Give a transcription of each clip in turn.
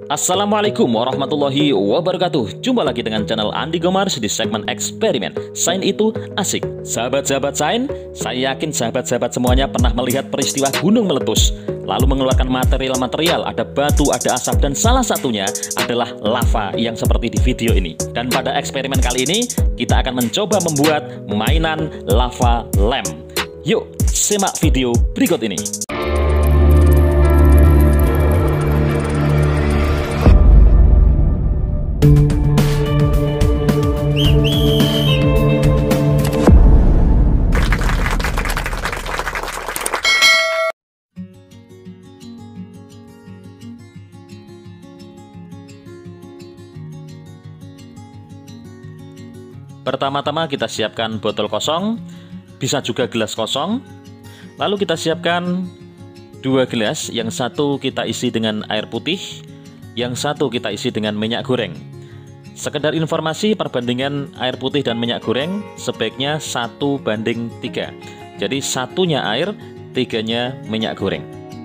Assalamualaikum warahmatullahi wabarakatuh. Jumpa lagi dengan channel Andi Gomars di segmen eksperimen Sains itu asik. Sahabat-sahabat sains, saya yakin sahabat-sahabat semuanya pernah melihat peristiwa gunung meletus, lalu mengeluarkan material-material, ada batu, ada asap, dan salah satunya adalah lava yang seperti di video ini. Dan pada eksperimen kali ini, kita akan mencoba membuat mainan lava lamp. Yuk, simak video berikut ini. Pertama-tama kita siapkan botol kosong, bisa juga gelas kosong. Lalu kita siapkan 2 gelas, yang satu kita isi dengan air putih, yang satu kita isi dengan minyak goreng. Sekedar informasi, perbandingan air putih dan minyak goreng sebaiknya 1:3. Jadi satunya air, 3-nya minyak goreng.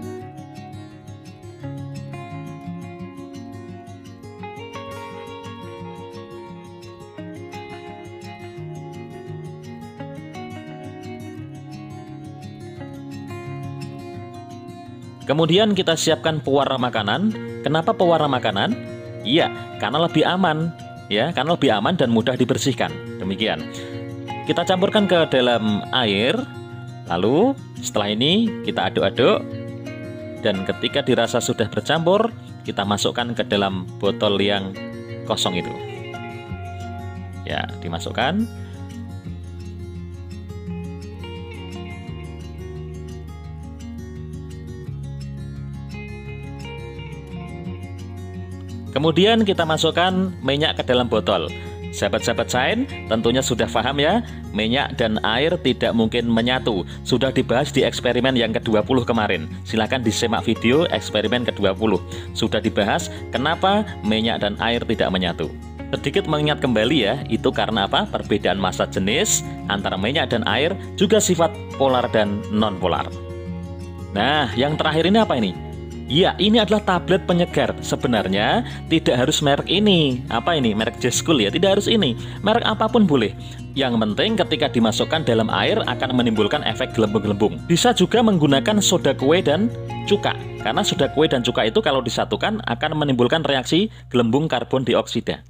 Kemudian kita siapkan pewarna makanan. Kenapa pewarna makanan? Iya, karena lebih aman, ya, karena lebih aman dan mudah dibersihkan. Demikian. Kita campurkan ke dalam air. Lalu setelah ini kita aduk-aduk, dan ketika dirasa sudah bercampur, kita masukkan ke dalam botol yang kosong itu. Ya, dimasukkan. Kemudian kita masukkan minyak ke dalam botol. Sahabat-sahabat sains tentunya sudah paham ya, minyak dan air tidak mungkin menyatu. Sudah dibahas di eksperimen yang ke-20 kemarin. Silahkan disimak video eksperimen ke-20. Sudah dibahas kenapa minyak dan air tidak menyatu. Sedikit mengingat kembali ya, itu karena apa? Perbedaan massa jenis antara minyak dan air, juga sifat polar dan non-polar. Nah, yang terakhir ini apa ini? Ya, ini adalah tablet penyegar. Sebenarnya tidak harus merek ini. Apa ini? Merek Jescool ya, tidak harus ini. Merek apapun boleh. Yang penting ketika dimasukkan dalam air akan menimbulkan efek gelembung-gelembung. Bisa juga menggunakan soda kue dan cuka. Karena soda kue dan cuka itu kalau disatukan akan menimbulkan reaksi gelembung karbon dioksida.